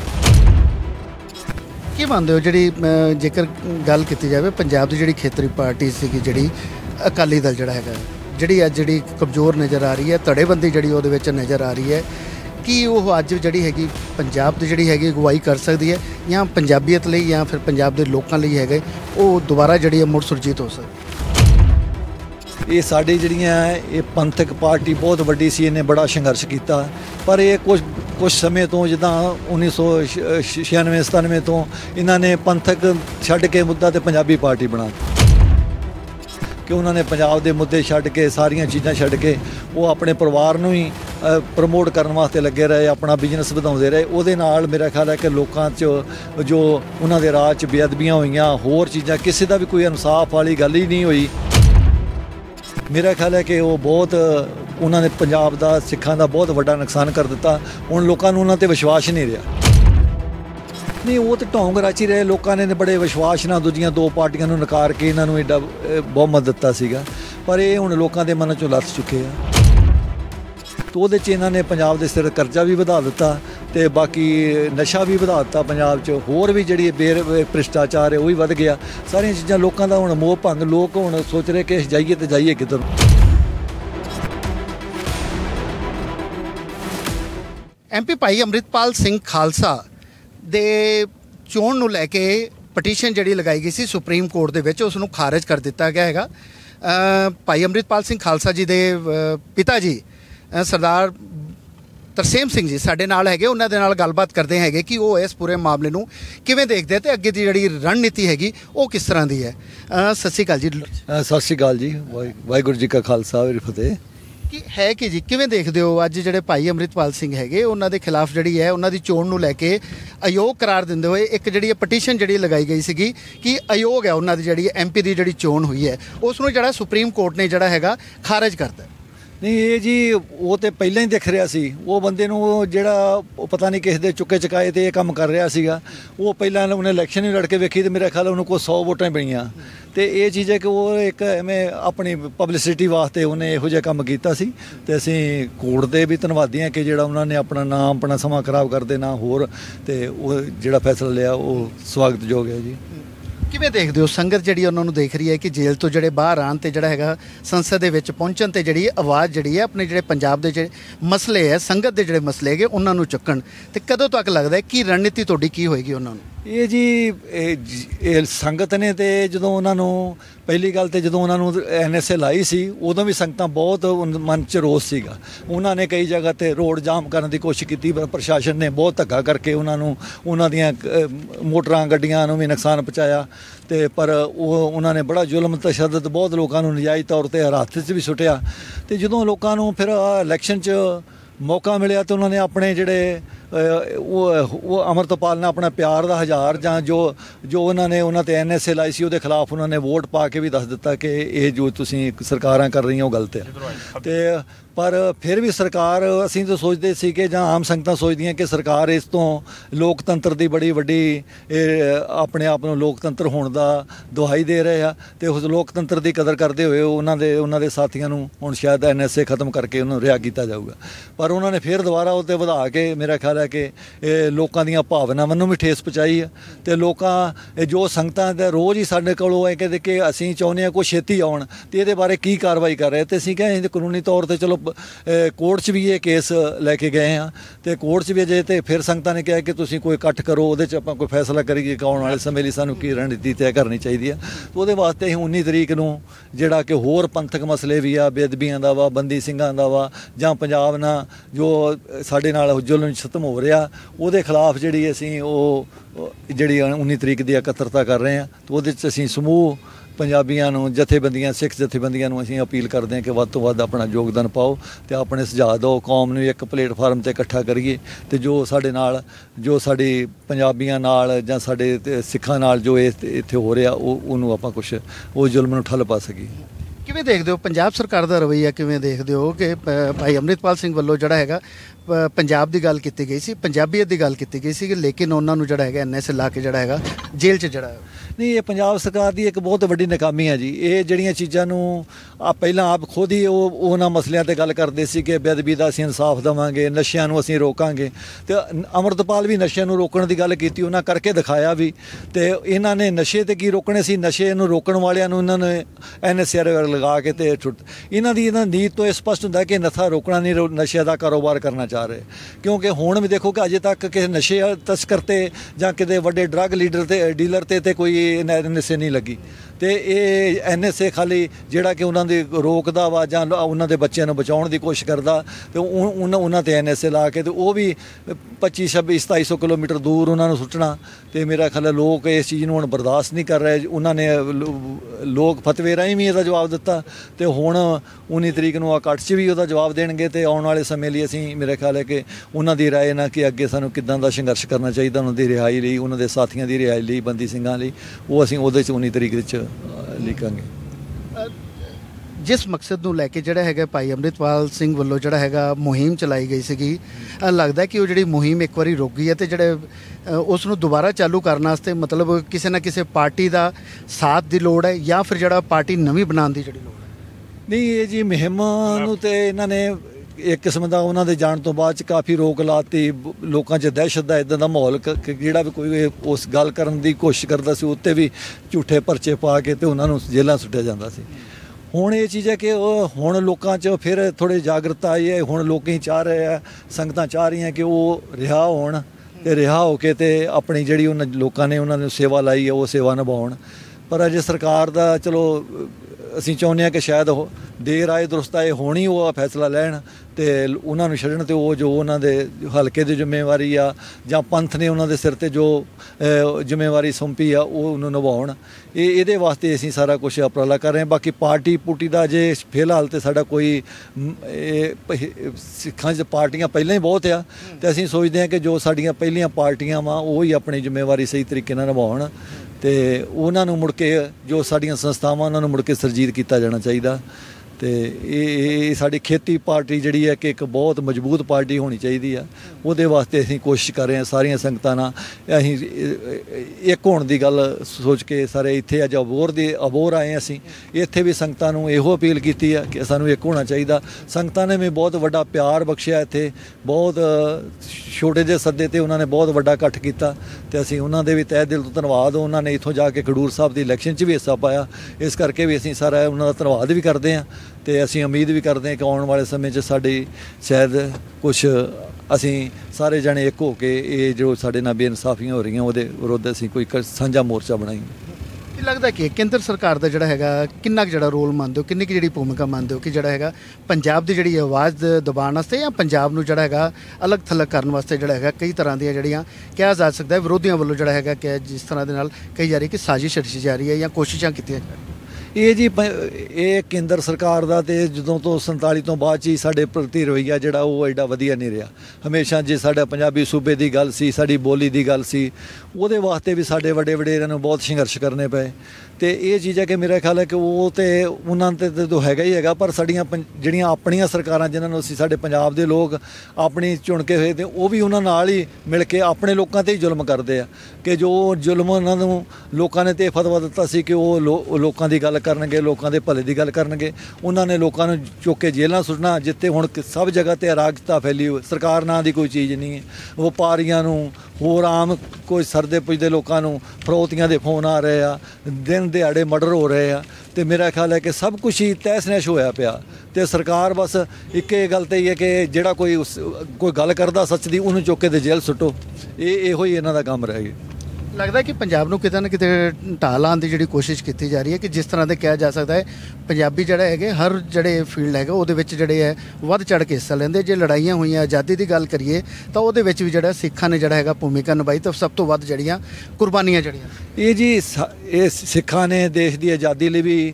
ਕੀ ਮੰਨਦੇ ਹੋ ਜਿਹੜੀ ਜੇਕਰ ਗੱਲ ਕੀਤੀ ਜਾਵੇ ਪੰਜਾਬ ਦੀ ਜਿਹੜੀ ਖੇਤਰੀ ਪਾਰਟੀ ਸੀਗੀ ਜਿਹੜੀ ਅਕਾਲੀ ਦਲ ਜਿਹੜਾ ਹੈਗਾ ਜਿਹੜੀ ਅੱਜ ਜਿਹੜੀ ਕਮਜ਼ੋਰ ਨਜ਼ਰ ਆ ਰਹੀ ਹੈ, ਧੜੇਬੰਦੀ ਜਿਹੜੀ ਉਹਦੇ ਵਿੱਚ ਨਜ਼ਰ ਆ ਰਹੀ ਹੈ, ਕੀ ਉਹ ਅੱਜ ਜਿਹੜੀ ਹੈਗੀ ਪੰਜਾਬ ਦੀ ਜਿਹੜੀ ਹੈਗੀ ਅਗਵਾਈ ਕਰ ਸਕਦੀ ਹੈ ਜਾਂ ਪੰਜਾਬੀਅਤ ਲਈ ਜਾਂ ਫਿਰ ਪੰਜਾਬ ਦੇ ਲੋਕਾਂ ਲਈ ਹੈਗੇ ਉਹ ਦੁਬਾਰਾ ਜਿਹੜੀ ਹੈ ਮੁੜ ਸੁਰਜੀਤ ਹੋ ਸਕਦੀ?
ਇਹ ਸਾਡੀ ਜਿਹੜੀਆਂ ਇਹ ਪੰਥਕ ਪਾਰਟੀ ਬਹੁਤ ਵੱਡੀ ਸੀ, ਇਹਨੇ ਬੜਾ ਸੰਘਰਸ਼ ਕੀਤਾ, ਪਰ ਇਹ ਕੁਝ ਸਮੇਂ ਤੋਂ ਜਿੱਦਾਂ 1996-97 ਤੋਂ ਇਹਨਾਂ ਨੇ ਪੰਥਕ ਛੱਡ ਕੇ ਮੁੱਦਾ ਤੇ ਪੰਜਾਬੀ ਪਾਰਟੀ ਬਣਾ ਕਿ ਉਹਨਾਂ ਨੇ ਪੰਜਾਬ ਦੇ ਮੁੱਦੇ ਛੱਡ ਕੇ ਸਾਰੀਆਂ ਚੀਜ਼ਾਂ ਛੱਡ ਕੇ ਉਹ ਆਪਣੇ ਪਰਿਵਾਰ ਨੂੰ ਹੀ ਪ੍ਰਮੋਟ ਕਰਨ ਵਾਸਤੇ ਲੱਗੇ ਰਹੇ, ਆਪਣਾ ਬਿਜ਼ਨਸ ਵਧਾਉਂਦੇ ਰਹੇ। ਉਹਦੇ ਨਾਲ ਮੇਰਾ ਖਿਆਲ ਹੈ ਕਿ ਲੋਕਾਂ 'ਚ ਜੋ ਉਹਨਾਂ ਦੇ ਰਾਜ 'ਚ ਬੇਅਦਬੀਆਂ ਹੋਈਆਂ, ਹੋਰ ਚੀਜ਼ਾਂ, ਕਿਸੇ ਦਾ ਵੀ ਕੋਈ ਇਨਸਾਫ ਵਾਲੀ ਗੱਲ ਹੀ ਨਹੀਂ ਹੋਈ। ਮੇਰਾ ਖਿਆਲ ਹੈ ਕਿ ਉਹ ਬਹੁਤ ਉਹਨਾਂ ਨੇ ਪੰਜਾਬ ਦਾ ਸਿੱਖਾਂ ਦਾ ਬਹੁਤ ਵੱਡਾ ਨੁਕਸਾਨ ਕਰ ਦਿੱਤਾ। ਹੁਣ ਲੋਕਾਂ ਨੂੰ ਉਹਨਾਂ 'ਤੇ ਵਿਸ਼ਵਾਸ ਨਹੀਂ ਰਿਹਾ। ਨਹੀਂ, ਉਹ ਤਾਂ ਢੋਂਗ ਰਚ ਹੀ ਰਹੇ। ਲੋਕਾਂ ਨੇ ਬੜੇ ਵਿਸ਼ਵਾਸ ਨਾਲ ਦੂਜੀਆਂ ਦੋ ਪਾਰਟੀਆਂ ਨੂੰ ਨਕਾਰ ਕੇ ਇਹਨਾਂ ਨੂੰ ਐਡਾ ਬਹੁਮਤ ਦਿੱਤਾ ਸੀਗਾ, ਪਰ ਇਹ ਹੁਣ ਲੋਕਾਂ ਦੇ ਮਨਾਂ 'ਚੋਂ ਲੱਥ ਚੁੱਕੇ ਆ। ਤਾਂ ਉਹਦੇ 'ਚ ਇਹਨਾਂ ਨੇ ਪੰਜਾਬ ਦੇ ਸਿਰ ਕਰਜ਼ਾ ਵੀ ਵਧਾ ਦਿੱਤਾ ਅਤੇ ਬਾਕੀ ਨਸ਼ਾ ਵੀ ਵਧਾ ਦਿੱਤਾ ਪੰਜਾਬ 'ਚ, ਹੋਰ ਵੀ ਜਿਹੜੀ ਭ੍ਰਿਸ਼ਟਾਚਾਰ ਹੈ ਉਹ ਵੀ ਵੱਧ ਗਿਆ। ਸਾਰੀਆਂ ਚੀਜ਼ਾਂ ਲੋਕਾਂ ਦਾ ਹੁਣ ਮੋਹ ਭੰਗ, ਲੋਕ ਹੁਣ ਸੋਚ ਰਹੇ ਕਿ ਜਾਈਏ ਤੇ ਜਾਈਏ ਕਿੱਧਰ।
MP ਭਾਈ ਅੰਮ੍ਰਿਤਪਾਲ ਸਿੰਘ ਖਾਲਸਾ ਦੇ ਚੋਣ ਨੂੰ ਲੈ ਕੇ ਪਟੀਸ਼ਨ ਜਿਹੜੀ ਲਗਾਈ ਗਈ ਸੀ ਸੁਪਰੀਮ ਕੋਰਟ ਦੇ ਵਿੱਚ, ਉਸ ਨੂੰ ਖਾਰਜ ਕਰ ਦਿੱਤਾ ਗਿਆ ਹੈਗਾ। ਭਾਈ ਅੰਮ੍ਰਿਤਪਾਲ ਸਿੰਘ ਖਾਲਸਾ ਜੀ ਦੇ ਪਿਤਾ ਜੀ ਸਰਦਾਰ ਤਰਸੇਮ ਸਿੰਘ ਜੀ ਸਾਡੇ ਨਾਲ ਹੈਗੇ, ਉਹਨਾਂ ਦੇ ਨਾਲ ਗੱਲਬਾਤ ਕਰਦੇ ਹੈਗੇ ਕਿ ਉਹ ਇਸ ਪੂਰੇ ਮਾਮਲੇ ਨੂੰ ਕਿਵੇਂ ਦੇਖਦੇ ਅਤੇ ਅੱਗੇ ਦੀ ਜਿਹੜੀ ਰਣਨੀਤੀ ਹੈਗੀ ਉਹ ਕਿਸ ਤਰ੍ਹਾਂ ਦੀ ਹੈ। ਸਤਿ ਸ਼੍ਰੀ ਅਕਾਲ ਜੀ।
ਸਤਿ ਸ਼੍ਰੀ ਅਕਾਲ ਜੀ। ਵਾਹਿਗੁਰੂ ਜੀ ਕਾ ਖਾਲਸਾ ਵਾਹਿਗੁਰੂ ਫਤਿਹ।
ਕੀ ਹੈ ਕਿ ਜੀ ਕਿਵੇਂ ਦੇਖਦੇ ਹੋ ਅੱਜ ਜਿਹੜੇ ਭਾਈ ਅੰਮ੍ਰਿਤਪਾਲ ਸਿੰਘ ਹੈਗੇ ਉਹਨਾਂ ਦੇ ਖਿਲਾਫ ਜਿਹੜੀ ਹੈ ਉਹਨਾਂ ਦੀ ਚੋਣ ਨੂੰ ਲੈ ਕੇ ਅਯੋਗ ਕਰਾਰ ਦਿੰਦੇ ਹੋਏ ਇੱਕ ਜਿਹੜੀ ਪਟੀਸ਼ਨ ਜਿਹੜੀ ਲਗਾਈ ਗਈ ਸੀਗੀ ਕਿ ਅਯੋਗ ਹੈ ਉਹਨਾਂ ਦੀ ਜਿਹੜੀ MP ਦੀ ਜਿਹੜੀ ਚੋਣ ਹੋਈ ਹੈ ਉਸ ਨੂੰ ਜਿਹੜਾ ਸੁਪਰੀਮ ਕੋਰਟ ਨੇ ਜਿਹੜਾ ਹੈਗਾ ਖਾਰਜ ਕਰਤਾ?
ਨਹੀਂ, ਇਹ ਜੀ ਉਹ ਤਾਂ ਪਹਿਲਾਂ ਹੀ ਦਿਖ ਰਿਹਾ ਸੀ। ਉਹ ਬੰਦੇ ਨੂੰ ਜਿਹੜਾ ਪਤਾ ਨਹੀਂ ਕਿਸੇ ਦੇ ਚੁੱਕੇ ਚੁਕਾਏ ਤੇ ਇਹ ਕੰਮ ਕਰ ਰਿਹਾ ਸੀਗਾ। ਉਹ ਪਹਿਲਾਂ ਉਹਨੇ ਇਲੈਕਸ਼ਨ ਹੀ ਲੜ ਕੇ ਵੇਖੀ ਅਤੇ ਮੇਰਾ ਖਿਆਲ ਉਹਨੂੰ ਕੋਈ 100 ਵੋਟਾਂ ਪਈਆਂ। ਅਤੇ ਇਹ ਚੀਜ਼ ਹੈ ਕਿ ਉਹ ਇੱਕ ਐਵੇਂ ਆਪਣੀ ਪਬਲਿਸਿਟੀ ਵਾਸਤੇ ਉਹਨੇ ਇਹੋ ਜਿਹਾ ਕੰਮ ਕੀਤਾ ਸੀ। ਅਤੇ ਅਸੀਂ ਕੋਰਟ ਦੇ ਵੀ ਧੰਨਵਾਦੀ ਹਾਂ ਕਿ ਜਿਹੜਾ ਉਹਨਾਂ ਨੇ ਆਪਣਾ ਨਾਮ, ਆਪਣਾ ਸਮਾਂ ਖਰਾਬ ਕਰਦੇ ਨਾ ਹੋਰ, ਅਤੇ ਉਹ ਜਿਹੜਾ ਫੈਸਲਾ ਲਿਆ ਉਹ ਸਵਾਗਤਯੋਗ ਹੈ ਜੀ।
ਕਿਵੇਂ ਦੇਖਦੇ ਹੋ ਸੰਗਤ ਜਿਹੜੀ ਉਹਨਾਂ ਨੂੰ ਦੇਖ ਰਹੀ ਹੈ ਕਿ ਜੇਲ੍ਹ ਤੋਂ ਜਿਹੜੇ ਬਾਹਰ ਆਉਣ ਤੇ ਜਿਹੜਾ ਹੈਗਾ ਸੰਸਦ ਦੇ ਵਿੱਚ ਪਹੁੰਚਣ ਤੇ ਜਿਹੜੀ ਆਵਾਜ਼ ਜਿਹੜੀ ਹੈ ਆਪਣੇ ਜਿਹੜੇ ਪੰਜਾਬ ਦੇ ਜਿਹੜੇ ਮਸਲੇ ਹੈ ਸੰਗਤ ਦੇ ਜਿਹੜੇ ਮਸਲੇ ਹੈਗੇ ਉਹਨਾਂ ਨੂੰ ਚੁੱਕਣ ਤੇ ਕਦੋਂ ਤੱਕ ਲੱਗਦਾ ਕਿ ਰਣਨੀਤੀ ਤੁਹਾਡੀ ਕੀ ਹੋਏਗੀ ਉਹਨਾਂ ਨੂੰ?
ਇਹ ਜੀ ਇਹ ਸੰਗਤ ਨੇ ਤੇ ਜਦੋਂ ਉਹਨਾਂ ਨੂੰ ਪਹਿਲੀ ਗੱਲ ਤੇ ਜਦੋਂ ਉਹਨਾਂ ਨੂੰ NSA ਲਾਈ ਸੀ ਉਦੋਂ ਵੀ ਸੰਗਤਾਂ ਬਹੁਤ ਮਨ 'ਚ ਰੋਸ ਸੀਗਾ। ਉਹਨਾਂ ਨੇ ਕਈ ਜਗ੍ਹਾ 'ਤੇ ਰੋਡ ਜਾਮ ਕਰਨ ਦੀ ਕੋਸ਼ਿਸ਼ ਕੀਤੀ, ਪਰ ਪ੍ਰਸ਼ਾਸਨ ਨੇ ਬਹੁਤ ਧੱਕਾ ਕਰਕੇ ਉਹਨਾਂ ਦੀਆਂ ਮੋਟਰਾਂ ਗੱਡੀਆਂ ਨੂੰ ਵੀ ਨੁਕਸਾਨ ਪਹੁੰਚਾਇਆ। ਅਤੇ ਪਰ ਉਹਨਾਂ ਨੇ ਬੜਾ ਜ਼ੁਲਮ ਤਸ਼ੱਦਦ, ਬਹੁਤ ਲੋਕਾਂ ਨੂੰ ਨਜਾਇਜ਼ ਤੌਰ 'ਤੇ ਹਿਰਾਸਤ 'ਚ ਵੀ ਸੁੱਟਿਆ। ਅਤੇ ਜਦੋਂ ਲੋਕਾਂ ਨੂੰ ਫਿਰ ਇਲੈਕਸ਼ਨ 'ਚ ਮੌਕਾ ਮਿਲਿਆ ਤਾਂ ਉਹਨਾਂ ਨੇ ਆਪਣੇ ਜਿਹੜੇ ਉਹ ਅਮਰਤਪਾਲ ਨੇ ਆਪਣਾ ਪਿਆਰ ਦਾ ਹਜ਼ਾਰ ਜਾਂ ਜੋ ਉਹਨਾਂ ਤੇ NSA ਲਾਈ ਸੀ ਉਹਦੇ ਖਿਲਾਫ ਉਹਨਾਂ ਨੇ ਵੋਟ ਪਾ ਕੇ ਵੀ ਦੱਸ ਦਿੱਤਾ ਕਿ ਇਹ ਜੋ ਤੁਸੀਂ ਸਰਕਾਰਾਂ ਕਰ ਰਹੀਆਂ ਉਹ ਗਲਤ ਹੈ। ਤੇ ਪਰ ਫਿਰ ਵੀ ਸਰਕਾਰ, ਅਸੀਂ ਤਾਂ ਸੋਚਦੇ ਸੀ ਕਿ ਜਾਂ ਆਮ ਸੰਗਤਾਂ ਸੋਚਦੀਆਂ ਕਿ ਸਰਕਾਰ ਇਸ ਤੋਂ ਲੋਕਤੰਤਰ ਦੀ ਬੜੀ ਵੱਡੀ ਆਪਣੇ ਆਪ ਨੂੰ ਲੋਕਤੰਤਰ ਹੋਣ ਦਾ ਦੁਹਾਈ ਦੇ ਰਹੇ ਆ, ਤੇ ਉਸ ਲੋਕਤੰਤਰ ਦੀ ਕਦਰ ਕਰਦੇ ਹੋਏ ਉਹਨਾਂ ਦੇ ਸਾਥੀਆਂ ਨੂੰ ਹੁਣ ਸ਼ਾਇਦ NSA ਖਤਮ ਕਰਕੇ ਉਹਨਾਂ ਨੂੰ ਰਿਹਾ ਕੀਤਾ ਜਾਊਗਾ। ਪਰ ਉਹਨਾਂ ਨੇ ਫਿਰ ਦੁਬਾਰਾ ਉਹ 'ਤੇ ਵਧਾ ਕੇ ਮੇਰਾ ਖਿਆਲ ਹੈ ਕਿ ਇਹ ਲੋਕਾਂ ਦੀਆਂ ਭਾਵਨਾਵਾਂ ਨੂੰ ਵੀ ਠੇਸ ਪਹੁੰਚਾਈ ਆ। ਤੇ ਲੋਕਾਂ ਜੋ ਸੰਗਤਾਂ ਦਾ ਰੋਜ਼ ਹੀ ਸਾਡੇ ਕੋਲ ਉਹ ਹੈ ਕਿ ਅਸੀਂ ਚਾਹੁੰਦੇ ਹਾਂ ਕੋਈ ਛੇਤੀ ਆਉਣ ਤੇ ਇਹਦੇ ਬਾਰੇ ਕੀ ਕਾਰਵਾਈ ਕਰ ਰਹੇ, ਤੇ ਅਸੀਂ ਕਹੇ ਕਾਨੂੰਨੀ ਤੌਰ ਤੇ ਚਲੋ ਕੋਰਟ 'ਚ ਵੀ ਇਹ ਕੇਸ ਲੈ ਕੇ ਗਏ ਹਾਂ ਤੇ ਕੋਰਟ 'ਚ ਵੀ ਅਜੇ, ਤੇ ਫਿਰ ਸੰਗਤਾਂ ਨੇ ਕਿਹਾ ਕਿ ਤੁਸੀਂ ਕੋਈ ਇਕੱਠ ਕਰੋ, ਉਹਦੇ 'ਚ ਆਪਾਂ ਕੋਈ ਫੈਸਲਾ ਕਰੀਏ ਕਿ ਆਉਣ ਵਾਲੇ ਸਮੇਂ ਲਈ ਸਾਨੂੰ ਕੀ ਰਣਨੀਤੀ ਤੈਅ ਕਰਨੀ ਚਾਹੀਦੀ ਆ। ਉਹਦੇ ਵਾਸਤੇ ਅਸੀਂ 19 ਤਰੀਕ ਨੂੰ ਜਿਹੜਾ ਕਿ ਹੋਰ ਪੰਥਕ ਮਸਲੇ ਵੀ ਆ, ਬੇਅਦਬੀਆਂ ਦਾ ਵਾ, ਬੰਦੀ ਸਿੰਘਾਂ ਦਾ ਵਾ, ਜਾਂ ਪੰਜਾਬ ਨਾਲ ਜੋ ਸਾਡੇ ਨਾਲ ਜ਼ੁਲਮ ਖਤਮ ਹੋ ਰਿਹਾ ਉਹਦੇ ਖਿਲਾਫ ਜਿਹੜੀ ਅਸੀਂ ਉਹ ਜਿਹੜੀ 19 ਤਰੀਕ ਦੀ ਇਕੱਤਰਤਾ ਕਰ ਰਹੇ ਹਾਂ। ਤੇ ਉਹਦੇ 'ਚ ਅਸੀਂ ਸਮੂਹ ਪੰਜਾਬੀਆਂ ਨੂੰ, ਜਥੇਬੰਦੀਆਂ, ਸਿੱਖ ਜਥੇਬੰਦੀਆਂ ਨੂੰ ਅਸੀਂ ਅਪੀਲ ਕਰਦੇ ਹਾਂ ਕਿ ਵੱਧ ਤੋਂ ਵੱਧ ਆਪਣਾ ਯੋਗਦਾਨ ਪਾਓ ਤੇ ਆਪਣੇ ਸੁਝਾਅ ਦਿਓ, ਕੌਮ ਨੂੰ ਇੱਕ ਪਲੇਟਫਾਰਮ 'ਤੇ ਇਕੱਠਾ ਕਰੀਏ ਤੇ ਜੋ ਸਾਡੇ ਨਾਲ, ਜੋ ਸਾਡੀ ਪੰਜਾਬੀਆਂ ਨਾਲ ਜਾਂ ਸਾਡੇ ਸਿੱਖਾਂ ਨਾਲ ਜੋ ਇੱਥੇ ਹੋ ਰਿਹਾ ਉਹਨੂੰ ਆਪਾਂ ਕੁਛ ਉਹ ਜ਼ੁਲਮ ਨੂੰ ਠੱਲ ਪਾ ਸਕੀਏ।
ਕਿਵੇਂ ਦੇਖਦੇ ਹੋ ਪੰਜਾਬ ਸਰਕਾਰ ਦਾ ਰਵੱਈਆ, ਕਿਵੇਂ ਦੇਖਦੇ ਹੋ ਕਿ ਭਾਈ ਅੰਮ੍ਰਿਤਪਾਲ ਸਿੰਘ ਵੱਲੋਂ ਜਿਹੜਾ ਹੈਗਾ ਪੰਜਾਬ ਦੀ ਗੱਲ ਕੀਤੀ ਗਈ ਸੀ, ਪੰਜਾਬੀਅਤ ਦੀ ਗੱਲ ਕੀਤੀ ਗਈ ਸੀ, ਲੇਕਿਨ ਉਹਨਾਂ ਨੂੰ ਜਿਹੜਾ ਹੈਗਾ NSA ਲਾ ਕੇ ਜਿਹੜਾ ਹੈਗਾ ਜੇਲ੍ਹ 'ਚ ਜਿਹੜਾ
ਨਹੀਂ, ਇਹ ਪੰਜਾਬ ਸਰਕਾਰ ਦੀ ਇੱਕ ਬਹੁਤ ਵੱਡੀ ਨਾਕਾਮੀ ਹੈ ਜੀ। ਇਹ ਜਿਹੜੀਆਂ ਚੀਜ਼ਾਂ ਨੂੰ ਪਹਿਲਾਂ ਆਪ ਖੁਦ ਹੀ ਉਹਨਾਂ ਮਸਲਿਆਂ 'ਤੇ ਗੱਲ ਕਰਦੇ ਸੀ ਕਿ ਬੇਅਦਬੀ ਦਾ ਅਸੀਂ ਇਨਸਾਫ ਦੇਵਾਂਗੇ, ਨਸ਼ਿਆਂ ਨੂੰ ਅਸੀਂ ਰੋਕਾਂਗੇ, ਤੇ ਅੰਮ੍ਰਿਤਪਾਲ ਵੀ ਨਸ਼ਿਆਂ ਨੂੰ ਰੋਕਣ ਦੀ ਗੱਲ ਕੀਤੀ, ਉਹਨਾਂ ਕਰਕੇ ਦਿਖਾਇਆ ਵੀ। ਤੇ ਇਹਨਾਂ ਨੇ ਨਸ਼ੇ 'ਤੇ ਕੀ ਰੋਕਣੇ ਸੀ, ਨਸ਼ੇ ਨੂੰ ਰੋਕਣ ਵਾਲਿਆਂ ਨੂੰ ਇਹਨਾਂ ਨੇ NSA ਲਗਾ ਕੇ ਤੇ ਇਹਨਾਂ ਨੀਤ ਤੋਂ ਇਹ ਸਪਸ਼ਟ ਹੁੰਦਾ ਕਿ ਨਸ਼ਾ ਰੋਕਣਾ ਨਹੀਂ, ਨਸ਼ੇ ਦਾ ਕਾਰੋਬਾਰ ਕਰਨਾ ਚਾਹ ਰਹੇ। ਕਿਉਂਕਿ ਹੁਣ ਵੀ ਦੇਖੋ ਕਿ ਅਜੇ ਤੱਕ ਕਿਸੇ ਨਸ਼ੇ ਤਸਕਰ ਤੇ ਜਾਂ ਕਿਤੇ ਵੱਡੇ ਡਰੱਗ ਡੀਲਰ ਤੇ ਕੋਈ NSA ਨਹੀਂ ਲੱਗੀ। ਤੇ ਇਹ NSA ਖਾਲੀ ਜਿਹੜਾ ਕਿ ਉਹਨਾਂ ਦੀ ਰੋਕਦਾ ਵਾ ਜਾਂ ਉਹਨਾਂ ਦੇ ਬੱਚਿਆਂ ਨੂੰ ਬਚਾਉਣ ਦੀ ਕੋਸ਼ਿਸ਼ ਕਰਦਾ, ਤੇ ਉਹਨਾਂ ਤੇ NSA ਲਾ ਕੇ ਤੇ ਉਹ ਵੀ 2500-2700 ਕਿਲੋਮੀਟਰ ਦੂਰ ਉਹਨਾਂ ਨੂੰ ਸੁੱਟਣਾ। ਤੇ ਮੇਰਾ ਖਿਆਲ ਲੋਕ ਇਸ ਚੀਜ਼ ਨੂੰ ਹੁਣ ਬਰਦਾਸ਼ਤ ਨਹੀਂ ਕਰ ਰਹੇ। ਉਹਨਾਂ ਨੇ ਲੋਕ ਫਤਵੇ ਰਾਹੀਂ ਵੀ ਇਹਦਾ ਜਵਾਬ ਦਿੱਤਾ ਤੇ ਹੁਣ 19 ਤਰੀਕ ਨੂੰ ਇਕੱਠ 'ਚ ਵੀ ਉਹਦਾ ਜਵਾਬ ਦੇਣਗੇ। ਤੇ ਆਉਣ ਵਾਲੇ ਸਮੇਂ ਲਈ ਅਸੀਂ, ਮੇਰਾ ਖਿਆਲ ਹੈ ਕਿ ਉਹਨਾਂ ਦੀ ਰਾਏ ਨਾਲ ਕਿ ਅੱਗੇ ਸਾਨੂੰ ਕਿੱਦਾਂ ਦਾ ਸੰਘਰਸ਼ ਕਰਨਾ ਚਾਹੀਦਾ ਉਹਨਾਂ ਦੀ ਰਿਹਾਈ ਲਈ, ਉਹਨਾਂ ਦੇ ਸਾਥੀਆਂ ਦੀ ਰਿਹਾਈ ਲਈ, ਬੰਦੀ ਸਿੰਘਾਂ ਲਈ, ਉਹ ਅਸੀਂ ਉਹਦੇ 'ਚ 19 ਤਰੀਕ ਵਿੱਚ ਲਿਖਾਂਗੇ।
ਜਿਸ ਮਕਸਦ ਨੂੰ ਲੈ ਕੇ ਜਿਹੜਾ ਹੈਗਾ ਭਾਈ ਅੰਮ੍ਰਿਤਪਾਲ ਸਿੰਘ ਵੱਲੋਂ ਜਿਹੜਾ ਹੈਗਾ ਮੁਹਿੰਮ ਚਲਾਈ ਗਈ ਸੀਗੀ, ਲੱਗਦਾ ਕਿ ਉਹ ਜਿਹੜੀ ਮੁਹਿੰਮ ਇੱਕ ਵਾਰੀ ਰੁਕ ਗਈ ਹੈ ਤੇ ਜਿਹੜੇ ਉਸ ਨੂੰ ਦੁਬਾਰਾ ਚਾਲੂ ਕਰਨ ਵਾਸਤੇ ਮਤਲਬ ਕਿਸੇ ਨਾ ਕਿਸੇ ਪਾਰਟੀ ਦਾ ਸਾਥ ਦੀ ਲੋੜ ਹੈ ਜਾਂ ਫਿਰ ਜਿਹੜਾ ਪਾਰਟੀ ਨਵੀਂ ਬਣਾਉਣ ਦੀ ਜਿਹੜੀ ਲੋੜ ਹੈ?
ਨਹੀਂ, ਇਹ ਜੀ ਮੁਹਿੰਮ ਨੂੰ ਤੇ ਇਹਨਾਂ ਨੇ ਇੱਕ ਕਿਸਮ ਦਾ ਉਹਨਾਂ ਦੇ ਜਾਣ ਤੋਂ ਬਾਅਦ 'ਚ ਕਾਫੀ ਰੋਕ ਲਾਤੀ, ਲੋਕਾਂ 'ਚ ਦਹਿਸ਼ਤ ਦਾ ਇੱਦਾਂ ਦਾ ਮਾਹੌਲ ਜਿਹੜਾ ਵੀ ਕੋਈ ਉਸ ਗੱਲ ਕਰਨ ਦੀ ਕੋਸ਼ਿਸ਼ ਕਰਦਾ ਸੀ ਉੱਤੇ ਵੀ ਝੂਠੇ ਪਰਚੇ ਪਾ ਕੇ ਤੇ ਉਹਨਾਂ ਨੂੰ ਜੇਲ੍ਹਾਂ ਸੁੱਟਿਆ ਜਾਂਦਾ ਸੀ। ਹੁਣ ਇਹ ਚੀਜ਼ ਹੈ ਕਿ ਹੁਣ ਲੋਕਾਂ 'ਚ ਫਿਰ ਥੋੜ੍ਹੀ ਜਾਗਰੂਕਤਾ ਆਈ ਹੈ। ਹੁਣ ਲੋਕ ਚਾਹ ਰਹੇ ਆ, ਸੰਗਤਾਂ ਚਾਹ ਰਹੀਆਂ ਕਿ ਉਹ ਰਿਹਾ ਹੋਣ ਤੇ ਰਿਹਾ ਹੋ ਕੇ ਤੇ ਆਪਣੀ ਜਿਹੜੀ ਉਹਨਾਂ ਲੋਕਾਂ ਨੇ ਉਹਨਾਂ ਨੂੰ ਸੇਵਾ ਲਾਈ ਹੈ ਉਹ ਸੇਵਾ ਨਿਭਾਉਣ। ਪਰ ਅਜੇ ਸਰਕਾਰ ਦਾ ਚਲੋ ਅਸੀਂ ਚਾਹੁੰਦੇ ਹਾਂ ਕਿ ਸ਼ਾਇਦ ਉਹ ਦੇਰ ਆਏ ਦਰੁਸਤ ਆਏ ਹੁਣ ਹੀ ਉਹ ਫੈਸਲਾ ਲੈਣ ਤੇ ਉਹਨਾਂ ਨੂੰ ਛੱਡਣ ਤੇ ਉਹ ਜੋ ਉਹਨਾਂ ਦੇ ਹਲਕੇ ਦੀ ਜ਼ਿੰਮੇਵਾਰੀ ਆ ਜਾਂ ਪੰਥ ਨੇ ਉਹਨਾਂ ਦੇ ਸਿਰ ਤੇ ਜੋ ਜ਼ਿੰਮੇਵਾਰੀ ਸੌਂਪੀ ਆ ਉਹ ਉਹਨੂੰ ਨਿਭਾਉਣ। ਇਹਦੇ ਵਾਸਤੇ ਅਸੀਂ ਸਾਰਾ ਕੁਝ ਉਪਰਾਲਾ ਕਰ ਰਹੇ ਹਾਂ। ਬਾਕੀ ਪਾਰਟੀ ਪੂਟੀ ਦਾ ਜੇ ਫਿਲਹਾਲ ਤੇ ਸਾਡਾ ਕੋਈ ਸਿੱਖਾਂ 'ਚ ਪਾਰਟੀਆਂ ਪਹਿਲਾਂ ਹੀ ਬਹੁਤ ਆ ਤੇ ਅਸੀਂ ਸੋਚਦੇ ਹਾਂ ਕਿ ਜੋ ਸਾਡੀਆਂ ਪਹਿਲੀਆਂ ਪਾਰਟੀਆਂ ਵਾ ਉਹ ਹੀ ਆਪਣੀ ਜ਼ਿੰਮੇਵਾਰੀ ਸਹੀ ਤਰੀਕੇ ਨਾਲ ਨਿਭਾਉਣ ਤੇ ਉਹਨਾਂ ਨੂੰ ਮੁੜ ਕੇ ਜੋ ਸਾਡੀਆਂ ਸੰਸਥਾਵਾਂ ਉਹਨਾਂ ਨੂੰ ਮੁੜ ਕੇ ਸਰਜੀਤ ਕੀਤਾ ਜਾਣਾ ਚਾਹੀਦਾ। ਤੇ ਇਹ ਸਾਡੀ ਖੇਤੀ ਪਾਰਟੀ ਜਿਹੜੀ ਹੈ ਕਿ ਇੱਕ ਬਹੁਤ ਮਜ਼ਬੂਤ ਪਾਰਟੀ ਹੋਣੀ ਚਾਹੀਦੀ ਆ। ਉਹਦੇ ਵਾਸਤੇ ਅਸੀਂ ਕੋਸ਼ਿਸ਼ ਕਰ ਰਹੇ ਹਾਂ ਸਾਰੀਆਂ ਸੰਗਤਾਂ ਨਾਲ, ਅਸੀਂ ਇੱਕ ਹੋਣ ਦੀ ਗੱਲ ਸੋਚ ਕੇ ਸਾਰੇ ਇੱਥੇ ਅੱਜ ਅਬੋਹਰ ਆਏ ਅਸੀਂ। ਇੱਥੇ ਵੀ ਸੰਗਤਾਂ ਨੂੰ ਇਹੋ ਅਪੀਲ ਕੀਤੀ ਆ ਕਿ ਸਾਨੂੰ ਇੱਕ ਹੋਣਾ ਚਾਹੀਦਾ। ਸੰਗਤਾਂ ਨੇ ਵੀ ਬਹੁਤ ਵੱਡਾ ਪਿਆਰ ਬਖਸ਼ਿਆ, ਇੱਥੇ ਬਹੁਤ ਛੋਟੇ ਜਿਹੇ ਸੱਦੇ ਤੇ ਉਹਨਾਂ ਨੇ ਬਹੁਤ ਵੱਡਾ ਇਕੱਠ ਕੀਤਾ ਤੇ ਅਸੀਂ ਉਹਨਾਂ ਦੇ ਵੀ ਤਹਿ ਦਿਲ ਤੋਂ ਧੰਨਵਾਦ। ਉਹਨਾਂ ਨੇ ਇੱਥੋਂ ਜਾ ਕੇ ਖਡੂਰ ਸਾਹਿਬ ਦੀ ਇਲੈਕਸ਼ਨ 'ਚ ਵੀ ਹਿੱਸਾ ਪਾਇਆ, ਇਸ ਕਰਕੇ ਵੀ ਅਸੀਂ ਸਾਰਾ ਉਹਨਾਂ ਦਾ ਧੰਨਵਾਦ ਵੀ ਕਰਦੇ ਹਾਂ ਤੇ ਅਸੀਂ ਉਮੀਦ ਵੀ ਕਰਦੇ ਹਾਂ ਕਿ ਆਉਣ ਵਾਲੇ ਸਮੇਂ 'ਚ ਸਾਡੀ ਸ਼ਾਇਦ ਕੁਛ ਅਸੀਂ ਸਾਰੇ ਜਣੇ ਇੱਕ ਹੋ ਕੇ ਇਹ ਜੋ ਸਾਡੇ ਨਾਲ ਬੇਇਨਸਾਫੀਆਂ ਹੋ ਰਹੀਆਂ ਉਹਦੇ ਵਿਰੁੱਧ ਅਸੀਂ ਕੋਈ ਸਾਂਝਾ ਮੋਰਚਾ ਬਣਾਈਏ।
ਕੀ ਲੱਗਦਾ ਕਿ ਕੇਂਦਰ ਸਰਕਾਰ ਦਾ ਜਿਹੜਾ ਹੈਗਾ ਕਿੰਨਾ ਕੁ ਜਿਹੜਾ ਰੋਲ ਮੰਨਦੇ ਹੋ, ਕਿੰਨੀ ਕੁ ਜਿਹੜੀ ਭੂਮਿਕਾ ਮੰਨਦੇ ਹੋ ਕਿ ਜਿਹੜਾ ਹੈਗਾ ਪੰਜਾਬ ਦੀ ਜਿਹੜੀ ਆਵਾਜ਼ ਦਬਾਉਣ ਵਾਸਤੇ ਜਾਂ ਪੰਜਾਬ ਨੂੰ ਜਿਹੜਾ ਹੈਗਾ ਅਲੱਗ ਥਲੱਗ ਕਰਨ ਵਾਸਤੇ ਜਿਹੜਾ ਹੈਗਾ ਕਈ ਤਰ੍ਹਾਂ ਦੀਆਂ ਜਿਹੜੀਆਂ ਕਿਹਾ ਜਾ ਸਕਦਾ ਵਿਰੋਧੀਆਂ ਵੱਲੋਂ ਜਿਹੜਾ ਹੈਗਾ ਕਿ ਜਿਸ ਤਰ੍ਹਾਂ ਦੇ ਨਾਲ ਕਹੀ ਜਾ ਰਹੀ ਕਿ ਸਾਜ਼ਿਸ਼ ਰਚੀ ਜਾ ਰਹੀ ਹੈ ਜਾਂ ਕੋਸ਼ਿਸ਼ਾਂ ਕੀਤੀਆਂ ਜਾ ਰਹੀਆਂ?
ਇਹ ਜੀ ਇਹ ਕੇਂਦਰ ਸਰਕਾਰ ਦਾ ਤੇ ਜਦੋਂ ਤੋਂ 47 ਤੋਂ ਬਾਅਦ 'ਚ ਹੀ ਸਾਡੇ ਪ੍ਰਤੀ ਰਵੱਈਆ ਜਿਹੜਾ ਉਹ ਐਡਾ ਵਧੀਆ ਨਹੀਂ ਰਿਹਾ। ਹਮੇਸ਼ਾ ਜੇ ਸਾਡਾ ਪੰਜਾਬੀ ਸੂਬੇ ਦੀ ਗੱਲ ਸੀ, ਸਾਡੀ ਬੋਲੀ ਦੀ ਗੱਲ ਸੀ, ਉਹਦੇ ਵਾਸਤੇ ਵੀ ਸਾਡੇ ਵੱਡੇ ਵਡੇਰਿਆਂ ਨੂੰ ਬਹੁਤ ਸੰਘਰਸ਼ ਕਰਨੇ ਪਏ। ਤੇ ਇਹ ਚੀਜ਼ ਹੈ ਕਿ ਮੇਰਾ ਖਿਆਲ ਹੈ ਕਿ ਉਹ ਤੇ ਉਹਨਾਂ 'ਤੇ ਤਾਂ ਹੈਗਾ ਹੀ ਹੈਗਾ, ਪਰ ਸਾਡੀਆਂ ਜਿਹੜੀਆਂ ਆਪਣੀਆਂ ਸਰਕਾਰਾਂ ਜਿਨ੍ਹਾਂ ਨੂੰ ਅਸੀਂ ਸਾਡੇ ਪੰਜਾਬ ਦੇ ਲੋਕ ਆਪਣੀ ਚੁਣ ਕੇ ਹੋਏ ਤੇ ਉਹ ਵੀ ਉਹਨਾਂ ਨਾਲ ਹੀ ਮਿਲ ਕੇ ਆਪਣੇ ਲੋਕਾਂ 'ਤੇ ਹੀ ਜ਼ੁਲਮ ਕਰਦੇ ਆ ਕਿ ਜੋ ਜ਼ੁਲਮ ਉਹਨਾਂ ਨੂੰ ਲੋਕਾਂ ਨੇ ਤੇ ਫਤਵਾ ਦਿੱਤਾ ਸੀ ਕਿ ਉਹ ਲੋਕਾਂ ਦੀ ਗੱਲ ਕਰਨਗੇ, ਲੋਕਾਂ ਦੇ ਭਲੇ ਦੀ ਗੱਲ ਕਰਨਗੇ। ਉਹਨਾਂ ਨੇ ਲੋਕਾਂ ਨੂੰ ਚੁੱਕ ਕੇ ਜੇਲ੍ਹਾਂ ਸੁੱਟਣਾ, ਜਿੱਥੇ ਹੁਣ ਸਭ ਜਗ੍ਹਾ 'ਤੇ ਅਰਾਜਕਤਾ ਫੈਲੀ ਹੋਈ। ਸਰਕਾਰ ਨਾਂ ਦੀ ਕੋਈ ਚੀਜ਼ ਨਹੀਂ ਹੈ। ਵਪਾਰੀਆਂ ਨੂੰ, ਹੋਰ ਆਮ ਕੋਈ ਸਰਦੇ ਪੁੱਜਦੇ ਲੋਕਾਂ ਨੂੰ ਫਰੋਤੀਆਂ ਦੇ ਫੋਨ ਆ ਰਹੇ ਆ, ਦਿਨ ਦਿਹਾੜੇ ਮਰਡਰ ਹੋ ਰਹੇ ਆ। ਤੇ ਮੇਰਾ ਖਿਆਲ ਹੈ ਕਿ ਸਭ ਕੁਝ ਹੀ ਤਹਿਸ ਨਹਿਸ ਹੋਇਆ ਪਿਆ ਤੇ ਸਰਕਾਰ ਬਸ ਇੱਕ ਇਹ ਗੱਲ 'ਤੇ ਹੀ ਹੈ ਕਿ ਜਿਹੜਾ ਕੋਈ ਗੱਲ ਕਰਦਾ ਸੱਚ ਦੀ ਉਹਨੂੰ ਚੁੱਕ ਕੇ ਤੇ ਜੇਲ੍ਹ ਸੁੱਟੋ। ਇਹੋ ਹੀ ਇਹਨਾਂ ਦਾ ਕੰਮ ਰਹਿ ਗਿਆ।
ਲੱਗਦਾ ਕਿ ਪੰਜਾਬ ਨੂੰ ਕਿਤੇ ਨਾ ਕਿਤੇ ਢਾਹ ਲਾਉਣ ਦੀ ਜਿਹੜੀ ਕੋਸ਼ਿਸ਼ ਕੀਤੀ ਜਾ ਰਹੀ ਹੈ ਕਿ ਜਿਸ ਤਰ੍ਹਾਂ ਦੇ ਕਿਹਾ ਜਾ ਸਕਦਾ ਹੈ ਪੰਜਾਬੀ ਜਿਹੜਾ ਹੈਗੇ ਹਰ ਜਿਹੜੇ ਫੀਲਡ ਹੈਗਾ ਉਹਦੇ ਵਿੱਚ ਜਿਹੜੇ ਹੈ ਵੱਧ ਚੜ੍ਹ ਕੇ ਹਿੱਸਾ ਲੈਂਦੇ। ਜੇ ਲੜਾਈਆਂ ਹੋਈਆਂ, ਆਜ਼ਾਦੀ ਦੀ ਗੱਲ ਕਰੀਏ ਤਾਂ ਉਹਦੇ ਵਿੱਚ ਵੀ ਜਿਹੜਾ ਸਿੱਖਾਂ ਨੇ ਜਿਹੜਾ ਹੈਗਾ ਭੂਮਿਕਾ ਨਿਭਾਈ ਤਾਂ ਸਭ ਤੋਂ ਵੱਧ ਜਿਹੜੀਆਂ ਕੁਰਬਾਨੀਆਂ ਜਿਹੜੀਆਂ
ਇਹ ਜੀ ਇਹ ਸਿੱਖਾਂ ਨੇ ਦੇਸ਼ ਦੀ ਆਜ਼ਾਦੀ ਲਈ ਵੀ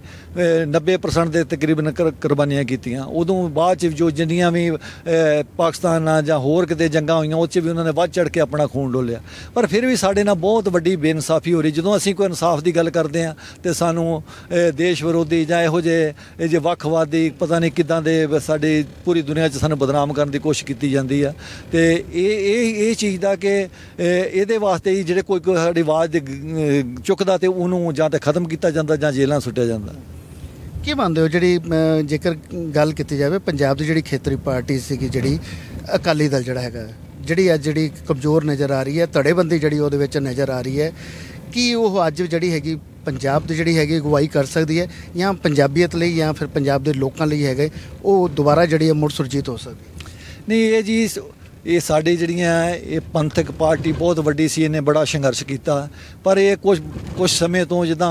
90% ਦੇ ਤਕਰੀਬਨ ਕੁਰਬਾਨੀਆਂ ਕੀਤੀਆਂ। ਉਦੋਂ ਬਾਅਦ 'ਚ ਜੋ ਜਿੰਨੀਆਂ ਵੀ ਪਾਕਿਸਤਾਨ ਨਾਲ ਜਾਂ ਹੋਰ ਕਿਤੇ ਜੰਗਾਂ ਹੋਈਆਂ ਉਹ 'ਚ ਵੀ ਉਹਨਾਂ ਨੇ ਵੱਧ ਚੜ੍ਹ ਕੇ ਆਪਣਾ ਖੂਨ ਡੋਲਿਆ। ਪਰ ਫਿਰ ਵੀ ਸਾਡੇ ਨਾਲ ਬਹੁਤ ਵੱਡੀ ਬੇਇਨਸਾਫੀ ਹੋ ਰਹੀ। ਜਦੋਂ ਅਸੀਂ ਕੋਈ ਇਨਸਾਫ ਦੀ ਗੱਲ ਕਰਦੇ ਹਾਂ ਤੇ ਸਾਨੂੰ ਦੇਸ਼ ਵਿਰੋਧੀ ਜਾਂ ਇਹੋ ਜਿਹੇ ਵੱਖਵਾਦੀ ਪਤਾ ਨਹੀਂ ਕਿੱਦਾਂ ਦੇ ਸਾਡੀ ਪੂਰੀ ਦੁਨੀਆ 'ਚ ਸਾਨੂੰ ਬਦਨਾਮ ਕਰਨ ਦੀ ਕੋਸ਼ਿਸ਼ ਕੀਤੀ ਜਾਂਦੀ ਆ। ਤੇ ਇਹ ਚੀਜ਼ ਦਾ ਕਿ ਇਹਦੇ ਵਾਸਤੇ ਹੀ ਜਿਹੜੇ ਕੋਈ ਸਾਡੀ ਆਵਾਜ਼ ਚੁੱਕਦਾ ਤੇ ਉਹਨੂੰ ਜਾਂ ਤਾਂ ਖਤਮ ਕੀਤਾ ਜਾਂਦਾ ਜਾਂ ਜੇਲ੍ਹਾਂ ਸੁੱਟਿਆ ਜਾਂਦਾ।
ਕੀ ਮੰਨਦੇ ਹੋ ਜਿਹੜੀ ਜੇਕਰ ਗੱਲ ਕੀਤੀ ਜਾਵੇ ਪੰਜਾਬ ਦੀ ਜਿਹੜੀ ਖੇਤਰੀ ਪਾਰਟੀ ਸੀਗੀ ਜਿਹੜੀ ਅਕਾਲੀ ਦਲ ਜਿਹੜਾ ਹੈਗਾ ਜਿਹੜੀ ਅੱਜ ਜਿਹੜੀ ਕਮਜ਼ੋਰ ਨਜ਼ਰ ਆ ਰਹੀ ਹੈ, ਧੜੇਬੰਦੀ ਜਿਹੜੀ ਉਹਦੇ ਵਿੱਚ ਨਜ਼ਰ ਆ ਰਹੀ ਹੈ, ਕੀ ਉਹ ਅੱਜ ਜਿਹੜੀ ਹੈਗੀ ਪੰਜਾਬ ਦੀ ਜਿਹੜੀ ਹੈਗੀ ਅਗਵਾਈ ਕਰ ਸਕਦੀ ਹੈ ਜਾਂ ਪੰਜਾਬੀਅਤ ਲਈ ਜਾਂ ਫਿਰ ਪੰਜਾਬ ਦੇ ਲੋਕਾਂ ਲਈ ਹੈਗੇ ਉਹ ਦੁਬਾਰਾ ਜਿਹੜੀ ਹੈ ਮੁੜ ਸੁਰਜੀਤ ਹੋ ਸਕਦੀ?
ਨਹੀਂ, ਇਹ ਜੀ ਇਹ ਸਾਡੀ ਜਿਹੜੀਆਂ ਇਹ ਪੰਥਕ ਪਾਰਟੀ ਬਹੁਤ ਵੱਡੀ ਸੀ, ਇਹਨੇ ਬੜਾ ਸੰਘਰਸ਼ ਕੀਤਾ। ਪਰ ਇਹ ਕੁਝ ਸਮੇਂ ਤੋਂ ਜਿੱਦਾਂ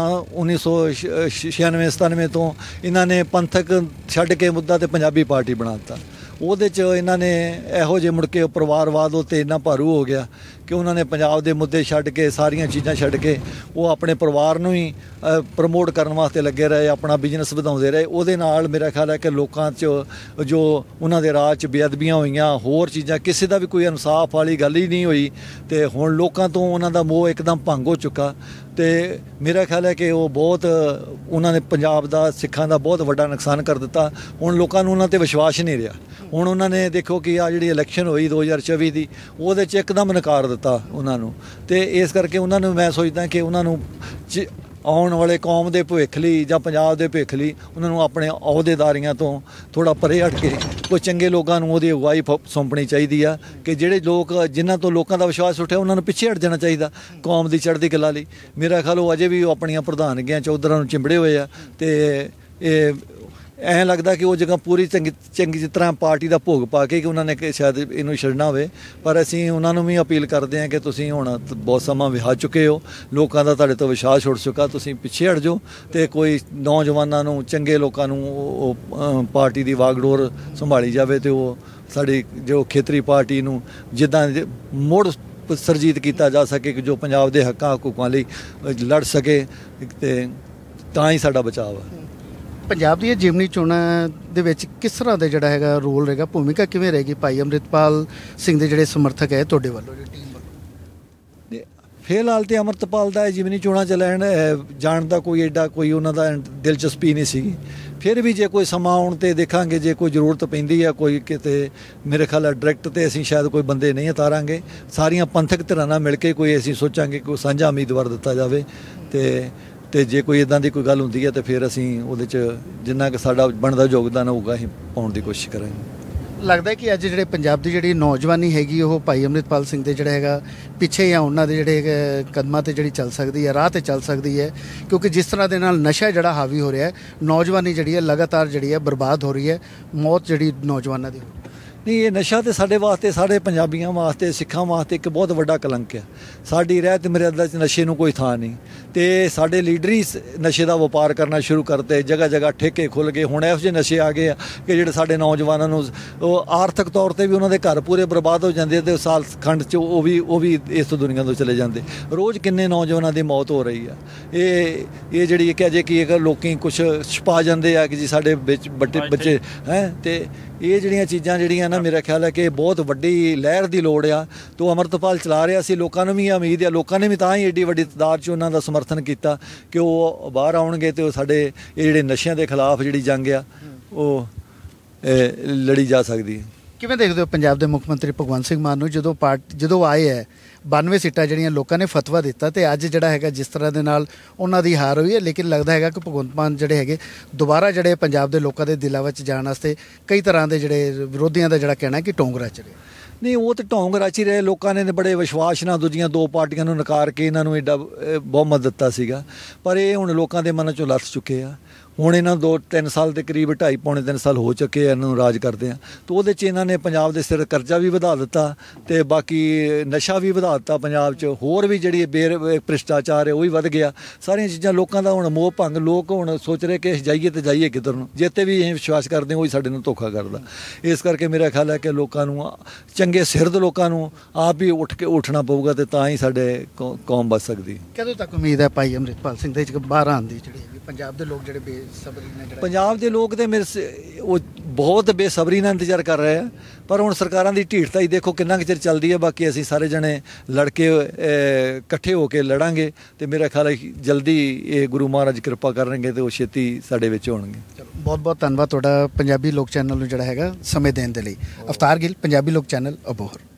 1996-97 ਤੋਂ ਇਹਨਾਂ ਨੇ ਪੰਥਕ ਛੱਡ ਕੇ ਮੁੱਦਾ ਤੇ ਪੰਜਾਬੀ ਪਾਰਟੀ ਬਣਾ ਦਿੱਤਾ। ਉਹਦੇ 'ਚ ਇਹਨਾਂ ਨੇ ਇਹੋ ਜਿਹੇ ਮੁੜ ਕੇ ਪਰਿਵਾਰਵਾਦ ਉੱਤੇ ਇੰਨਾ ਭਾਰੂ ਹੋ ਗਿਆ ਕਿ ਉਹਨਾਂ ਨੇ ਪੰਜਾਬ ਦੇ ਮੁੱਦੇ ਛੱਡ ਕੇ ਸਾਰੀਆਂ ਚੀਜ਼ਾਂ ਛੱਡ ਕੇ ਉਹ ਆਪਣੇ ਪਰਿਵਾਰ ਨੂੰ ਹੀ ਪ੍ਰਮੋਟ ਕਰਨ ਵਾਸਤੇ ਲੱਗੇ ਰਹੇ, ਆਪਣਾ ਬਿਜ਼ਨਸ ਵਧਾਉਂਦੇ ਰਹੇ। ਉਹਦੇ ਨਾਲ ਮੇਰਾ ਖਿਆਲ ਹੈ ਕਿ ਲੋਕਾਂ 'ਚ ਜੋ ਉਹਨਾਂ ਦੇ ਰਾਜ 'ਚ ਬੇਅਦਬੀਆਂ ਹੋਈਆਂ, ਹੋਰ ਚੀਜ਼ਾਂ, ਕਿਸੇ ਦਾ ਵੀ ਕੋਈ ਇਨਸਾਫ ਵਾਲੀ ਗੱਲ ਹੀ ਨਹੀਂ ਹੋਈ ਤੇ ਹੁਣ ਲੋਕਾਂ ਤੋਂ ਉਹਨਾਂ ਦਾ ਮੋਹ ਇੱਕਦਮ ਭੰਗ ਹੋ ਚੁੱਕਾ। ਤੇ ਮੇਰਾ ਖਿਆਲ ਹੈ ਕਿ ਉਹ ਬਹੁਤ ਉਹਨਾਂ ਨੇ ਪੰਜਾਬ ਦਾ, ਸਿੱਖਾਂ ਦਾ ਬਹੁਤ ਵੱਡਾ ਨੁਕਸਾਨ ਕਰ ਦਿੱਤਾ। ਹੁਣ ਲੋਕਾਂ ਨੂੰ ਉਹਨਾਂ 'ਤੇ ਵਿਸ਼ਵਾਸ ਨਹੀਂ ਰਿਹਾ। ਹੁਣ ਉਹਨਾਂ ਨੇ ਦੇਖੋ ਕਿ ਆ ਜਿਹੜੀ ਇਲੈਕਸ਼ਨ ਹੋਈ 2024 ਦੀ ਉਹਦੇ 'ਚ ਇੱਕਦਮ ਨਕਾਰ ਦਿੱਤਾ ਉਹਨਾਂ ਨੂੰ। ਤੇ ਇਸ ਕਰਕੇ ਉਹਨਾਂ ਨੂੰ ਮੈਂ ਸੋਚਦਾ ਕਿ ਉਹਨਾਂ ਨੂੰ ਆਉਣ ਵਾਲੇ ਕੌਮ ਦੇ ਭਵਿੱਖ ਲਈ ਜਾਂ ਪੰਜਾਬ ਦੇ ਭਵਿੱਖ ਲਈ ਉਹਨਾਂ ਨੂੰ ਆਪਣੇ ਅਹੁਦੇਦਾਰੀਆਂ ਤੋਂ ਥੋੜ੍ਹਾ ਪਰੇ ਹਟ ਕੇ ਕੋਈ ਚੰਗੇ ਲੋਕਾਂ ਨੂੰ ਉਹਦੀ ਅਗਵਾਈ ਸੌਂਪਣੀ ਚਾਹੀਦੀ ਆ ਕਿ ਜਿਹੜੇ ਲੋਕ ਜਿਨ੍ਹਾਂ ਤੋਂ ਲੋਕਾਂ ਦਾ ਵਿਸ਼ਵਾਸ ਉੱਠਿਆ ਉਹਨਾਂ ਨੂੰ ਪਿੱਛੇ ਹਟ ਜਾਣਾ ਚਾਹੀਦਾ ਕੌਮ ਦੀ ਚੜ੍ਹਦੀ ਕਲਾ ਲਈ। ਮੇਰਾ ਖਿਆਲ ਉਹ ਅਜੇ ਵੀ ਉਹ ਆਪਣੀਆਂ ਪ੍ਰਧਾਨਗੀਆਂ ਚੌਧਰਾਂ ਨੂੰ ਚਿੰਬੜੇ ਹੋਏ ਆ ਤੇ ਇਹ ਐਂ ਲੱਗਦਾ ਕਿ ਉਹ ਜਗ੍ਹਾ ਪੂਰੀ ਚੰਗੀ ਤਰ੍ਹਾਂ ਪਾਰਟੀ ਦਾ ਭੋਗ ਪਾ ਕੇ ਕਿ ਉਹਨਾਂ ਨੇ ਸ਼ਾਇਦ ਇਹਨੂੰ ਛੱਡਣਾ ਹੋਵੇ। ਪਰ ਅਸੀਂ ਉਹਨਾਂ ਨੂੰ ਵੀ ਅਪੀਲ ਕਰਦੇ ਹਾਂ ਕਿ ਤੁਸੀਂ ਹੁਣ ਬਹੁਤ ਸਮਾਂ ਵਿਹਾ ਚੁੱਕੇ ਹੋ, ਲੋਕਾਂ ਦਾ ਤੁਹਾਡੇ ਤੋਂ ਵਿਸ਼ਵਾਸ ਉੱਠ ਚੁੱਕਾ, ਤੁਸੀਂ ਪਿੱਛੇ ਹਟ ਜਾਓ ਤੇ ਕੋਈ ਨੌਜਵਾਨਾਂ ਨੂੰ, ਚੰਗੇ ਲੋਕਾਂ ਨੂੰ ਉਹ ਪਾਰਟੀ ਦੀ ਵਾਗਡੋਰ ਸੰਭਾਲੀ ਜਾਵੇ ਤੇ ਉਹ ਸਾਡੀ ਜੋ ਖੇਤਰੀ ਪਾਰਟੀ ਨੂੰ ਜਿੱਦਾਂ ਮੁੜ ਸਰਜੀਤ ਕੀਤਾ ਜਾ ਸਕੇ ਕਿ ਜੋ ਪੰਜਾਬ ਦੇ ਹੱਕਾਂ ਹਕੂਕਾਂ ਲਈ ਲੜ ਸਕੇ ਤੇ ਤਾਂ ਹੀ ਸਾਡਾ ਬਚਾਅ ਹੈ।
ਪੰਜਾਬ ਦੀਆਂ ਜਿਮਨੀ ਚੋਣਾਂ ਦੇ ਵਿੱਚ ਕਿਸ ਤਰ੍ਹਾਂ ਦਾ ਜਿਹੜਾ ਹੈਗਾ ਰੋਲ ਰਹੇਗਾ, ਭੂਮਿਕਾ ਕਿਵੇਂ ਰਹੇਗੀ ਭਾਈ ਅੰਮ੍ਰਿਤਪਾਲ ਸਿੰਘ ਦੇ ਜਿਹੜੇ ਸਮਰਥਕ ਹੈ ਤੁਹਾਡੇ ਵੱਲੋਂ, ਟੀਮ ਵੱਲੋਂ?
ਫਿਲਹਾਲ ਤੇ ਅੰਮ੍ਰਿਤਪਾਲ ਦਾ ਜਿਮਨੀ ਚੋਣਾਂ 'ਚ ਲੈਣ ਜਾਣ ਦਾ ਕੋਈ ਐਡਾ ਕੋਈ ਉਹਨਾਂ ਦਾ ਦਿਲਚਸਪੀ ਨਹੀਂ ਸੀਗੀ। ਫਿਰ ਵੀ ਜੇ ਕੋਈ ਸਮਾਂ ਆਉਣ 'ਤੇ ਦੇਖਾਂਗੇ, ਜੇ ਕੋਈ ਜ਼ਰੂਰਤ ਪੈਂਦੀ ਆ ਕੋਈ ਕਿਤੇ, ਮੇਰੇ ਖਿਆਲ ਡਾਇਰੈਕਟ ਤੇ ਅਸੀਂ ਸ਼ਾਇਦ ਕੋਈ ਬੰਦੇ ਨਹੀਂ ਉਤਾਰਾਂਗੇ। ਸਾਰੀਆਂ ਪੰਥਕ ਧਿਰਾਂ ਨਾਲ ਮਿਲ ਕੇ ਕੋਈ ਅਸੀਂ ਸੋਚਾਂਗੇ ਕੋਈ ਸਾਂਝਾ ਉਮੀਦਵਾਰ ਦਿੱਤਾ ਜਾਵੇ ਤੇ ਜੇ ਕੋਈ ਇਦਾਂ ਦੀ ਕੋਈ ਗੱਲ ਹੁੰਦੀ ਹੈ ਤਾਂ ਫਿਰ ਅਸੀਂ ਉਹਦੇ 'ਚ ਜਿੰਨਾ ਕਿ ਸਾਡਾ ਬਣਦਾ ਯੋਗਦਾਨ ਹੋਊਗਾ ਅਸੀਂ ਪਾਉਣ ਦੀ ਕੋਸ਼ਿਸ਼ ਕਰਾਂਗੇ।
ਲੱਗਦਾ ਕਿ ਅੱਜ ਜਿਹੜੇ ਪੰਜਾਬ ਦੀ ਜਿਹੜੀ ਨੌਜਵਾਨੀ ਹੈਗੀ ਉਹ ਭਾਈ ਅੰਮ੍ਰਿਤਪਾਲ ਸਿੰਘ ਦੇ ਜਿਹੜਾ ਹੈਗਾ ਪਿੱਛੇ ਜਾਂ ਉਹਨਾਂ ਦੇ ਜਿਹੜੇ ਕਦਮਾਂ 'ਤੇ ਜਿਹੜੀ ਚੱਲ ਸਕਦੀ ਹੈ, ਰਾਹ 'ਤੇ ਚੱਲ ਸਕਦੀ ਹੈ, ਕਿਉਂਕਿ ਜਿਸ ਤਰ੍ਹਾਂ ਦੇ ਨਾਲ ਨਸ਼ਾ ਜਿਹੜਾ ਹਾਵੀ ਹੋ ਰਿਹਾ ਹੈ, ਨੌਜਵਾਨੀ ਜਿਹੜੀ ਹੈ ਲਗਾਤਾਰ ਜਿਹੜੀ ਹੈ ਬਰਬਾਦ ਹੋ ਰਹੀ ਹੈ, ਮੌਤ ਜਿਹੜੀ ਨੌਜਵਾਨਾਂ ਦੀ।
ਨਹੀਂ, ਇਹ ਨਸ਼ਾ ਤੇ ਸਾਡੇ ਵਾਸਤੇ, ਸਾਡੇ ਪੰਜਾਬੀਆਂ ਵਾਸਤੇ, ਸਿੱਖਾਂ ਵਾਸਤੇ ਇੱਕ ਬਹੁਤ ਵੱਡਾ ਕਲੰਕ ਹੈ। ਸਾਡੀ ਰਹਿਤ ਮਰਿਆਦਾ 'ਚ ਨਸ਼ੇ ਨੂੰ ਕੋਈ ਥਾਂ ਨਹੀਂ, ਤੇ ਸਾਡੇ ਲੀਡਰ ਹੀ ਨਸ਼ੇ ਦਾ ਵਪਾਰ ਕਰਨਾ ਸ਼ੁਰੂ ਕਰਤੇ। ਜਗ੍ਹਾ ਜਗ੍ਹਾ ਠੇਕੇ ਖੁੱਲ੍ਹ ਗਏ। ਹੁਣ ਇਹੋ ਜਿਹੇ ਨਸ਼ੇ ਆ ਗਏ ਆ ਕਿ ਜਿਹੜੇ ਸਾਡੇ ਨੌਜਵਾਨਾਂ ਨੂੰ ਉਹ ਆਰਥਿਕ ਤੌਰ 'ਤੇ ਵੀ ਉਹਨਾਂ ਦੇ ਘਰ ਪੂਰੇ ਬਰਬਾਦ ਹੋ ਜਾਂਦੇ, ਤੇ ਸਾਲ ਖੰਡ 'ਚ ਉਹ ਵੀ ਇਸ ਦੁਨੀਆ ਤੋਂ ਚਲੇ ਜਾਂਦੇ। ਰੋਜ਼ ਕਿੰਨੇ ਨੌਜਵਾਨਾਂ ਦੀ ਮੌਤ ਹੋ ਰਹੀ ਆ। ਇਹ ਜਿਹੜੀ ਕਿ ਅਜੇ ਕੀ ਲੋਕੀ ਕੁਛ ਛੁਪਾ ਜਾਂਦੇ ਆ ਕਿ ਜੀ ਸਾਡੇ ਵਿੱਚ ਬੱਚੇ ਹੈ, ਤੇ ਇਹ ਜਿਹੜੀਆਂ ਚੀਜ਼ਾਂ ਜਿਹੜੀਆਂ ਨਾ, ਮੇਰਾ ਖਿਆਲ ਹੈ ਕਿ ਬਹੁਤ ਵੱਡੀ ਲਹਿਰ ਦੀ ਲੋੜ ਆ। ਤੋਂ ਅੰਮ੍ਰਿਤਪਾਲ ਚਲਾ ਰਿਹਾ ਸੀ, ਲੋਕਾਂ ਨੂੰ ਵੀ ਉਮੀਦ ਆ, ਲੋਕਾਂ ਨੇ ਵੀ ਤਾਂ ਹੀ ਏਡੀ ਵੱਡੀ ਤਾਦਾਦ 'ਚ ਉਹਨਾਂ ਦਾ ਸਮਰਥਨ ਕੀਤਾ ਕਿ ਉਹ ਬਾਹਰ ਆਉਣਗੇ ਤੇ ਉਹ ਸਾਡੇ ਇਹ ਜਿਹੜੇ ਨਸ਼ਿਆਂ ਦੇ ਖਿਲਾਫ ਜਿਹੜੀ ਜੰਗ ਆ ਉਹ ਲੜੀ ਜਾ ਸਕਦੀ ਹੈ।
ਕਿਵੇਂ ਦੇਖਦੇ ਹੋ ਪੰਜਾਬ ਦੇ ਮੁੱਖ ਮੰਤਰੀ ਭਗਵੰਤ ਸਿੰਘ ਮਾਨ ਨੂੰ ਜਦੋਂ ਆਏ ਹੈ 92 ਸੀਟਾਂ ਜਿਹੜੀਆਂ ਲੋਕਾਂ ਨੇ ਫਤਵਾ ਦਿੱਤਾ, ਤੇ ਅੱਜ ਜਿਹੜਾ ਹੈਗਾ ਜਿਸ ਤਰ੍ਹਾਂ ਦੇ ਨਾਲ ਉਹਨਾਂ ਦੀ ਹਾਰ ਹੋਈ ਹੈ, ਲੇਕਿਨ ਲੱਗਦਾ ਹੈਗਾ ਕਿ ਭਗਵੰਤ ਮਾਨ ਜਿਹੜੇ ਹੈਗੇ ਦੁਬਾਰਾ ਜਿਹੜੇ ਪੰਜਾਬ ਦੇ ਲੋਕਾਂ ਦੇ ਦਿਲਾਂ ਵਿੱਚ ਜਾਣ ਵਾਸਤੇ ਕਈ ਤਰ੍ਹਾਂ ਦੇ ਜਿਹੜੇ ਵਿਰੋਧੀਆਂ ਦਾ ਜਿਹੜਾ ਕਹਿਣਾ ਕਿ ਟੋਂਗ ਰਚ ਰਿਹਾ।
ਨਹੀਂ, ਉਹ ਤਾਂ ਢੋਂਗ ਰਚ ਹੀ ਰਹੇ। ਲੋਕਾਂ ਨੇ ਬੜੇ ਵਿਸ਼ਵਾਸ ਨਾਲ ਦੂਜੀਆਂ ਦੋ ਪਾਰਟੀਆਂ ਨੂੰ ਨਕਾਰ ਕੇ ਇਹਨਾਂ ਨੂੰ ਐਡਾ ਬਹੁਮਤ ਦਿੱਤਾ ਸੀਗਾ, ਪਰ ਇਹ ਹੁਣ ਲੋਕਾਂ ਦੇ ਮਨਾਂ 'ਚੋਂ ਲੱਥ ਚੁੱਕੇ ਆ। ਹੁਣ ਇਹਨਾਂ 2-3 ਸਾਲ ਦੇ ਕਰੀਬ 2.5-3 ਸਾਲ ਹੋ ਚੁੱਕੇ ਆ ਇਹਨਾਂ ਨੂੰ ਰਾਜ ਕਰਦੇ ਆ, ਤਾਂ ਉਹਦੇ 'ਚ ਇਹਨਾਂ ਨੇ ਪੰਜਾਬ ਦੇ ਸਿਰ ਕਰਜ਼ਾ ਵੀ ਵਧਾ ਦਿੱਤਾ, ਤੇ ਬਾਕੀ ਨਸ਼ਾ ਵੀ ਵਧਾ ਦਿੱਤਾ ਪੰਜਾਬ 'ਚ। ਹੋਰ ਵੀ ਜਿਹੜੀ ਭ੍ਰਿਸ਼ਟਾਚਾਰ ਹੈ ਉਹ ਵੀ ਵੱਧ ਗਿਆ। ਸਾਰੀਆਂ ਚੀਜ਼ਾਂ ਲੋਕਾਂ ਦਾ ਹੁਣ ਮੋਹ ਭੰਗ। ਲੋਕ ਹੁਣ ਸੋਚ ਰਹੇ ਕਿ ਜਾਈਏ ਤੇ ਜਾਈਏ ਕਿੱਧਰ ਨੂੰ, ਜਿੱਤੇ ਵੀ ਇਹ ਵਿਸ਼ਵਾਸ ਕਰਦੇ ਉਹ ਹੀ ਸਾਡੇ ਨਾਲ ਧੋਖਾ ਕਰਦਾ। ਇਸ ਕਰਕੇ ਮੇਰਾ ਖਿਆਲ ਹੈ ਕਿ ਲੋਕਾਂ ਨੂੰ, ਚੰਗੇ ਸਿਰਦ ਲੋਕਾਂ ਨੂੰ ਆਪ ਹੀ ਉੱਠਣਾ ਪਊਗਾ, ਤੇ ਤਾਂ ਹੀ ਸਾਡੇ ਕੌਮ ਬਚ ਸਕਦੀ।
ਕਦੋਂ ਤੱਕ ਉਮੀਦ ਹੈ ਭਾਈ ਅੰਮ੍ਰਿਤਪਾਲ ਸਿੰਘ ਦੇ ਬਾਹਰ ਆਉਣ ਦੀ? ਜਿਹੜੀ ਪੰਜਾਬ ਦੇ ਲੋਕ ਜਿਹੜੇ ਬੇਸਬਰੀ ਨੇ,
ਪੰਜਾਬ ਦੇ ਲੋਕ ਤੇ ਉਹ ਬਹੁਤ ਬੇਸਬਰੀ ਨਾਲ ਇੰਤਜ਼ਾਰ ਕਰ ਰਹੇ ਆ, ਪਰ ਹੁਣ ਸਰਕਾਰਾਂ ਦੀ ਢੀਠਤਾ ਹੀ ਦੇਖੋ ਕਿੰਨਾ ਕੁ ਚਿਰ ਚੱਲਦੀ ਹੈ। ਬਾਕੀ ਅਸੀਂ ਸਾਰੇ ਜਣੇ ਲੜ ਕੇ ਇਕੱਠੇ ਹੋ ਕੇ ਲੜਾਂਗੇ, ਤੇ ਮੇਰਾ ਖਿਆਲ ਹੈ ਜਲਦੀ ਇਹ ਗੁਰੂ ਮਹਾਰਾਜ ਕਿਰਪਾ ਕਰਨਗੇ ਤੇ ਉਹ ਛੇਤੀ ਸਾਡੇ ਵਿੱਚ ਹੋਣਗੇ।
ਚਲੋ, ਬਹੁਤ ਬਹੁਤ ਧੰਨਵਾਦ ਤੁਹਾਡਾ ਪੰਜਾਬੀ ਲੋਕ ਚੈਨਲ ਨੂੰ ਜਿਹੜਾ ਹੈਗਾ ਸਮੇਂ ਦੇਣ ਦੇ ਲਈ। ਅਵਤਾਰ ਗਿੱਲ, ਪੰਜਾਬੀ ਲੋਕ ਚੈਨਲ, ਅਬੋਹਰ।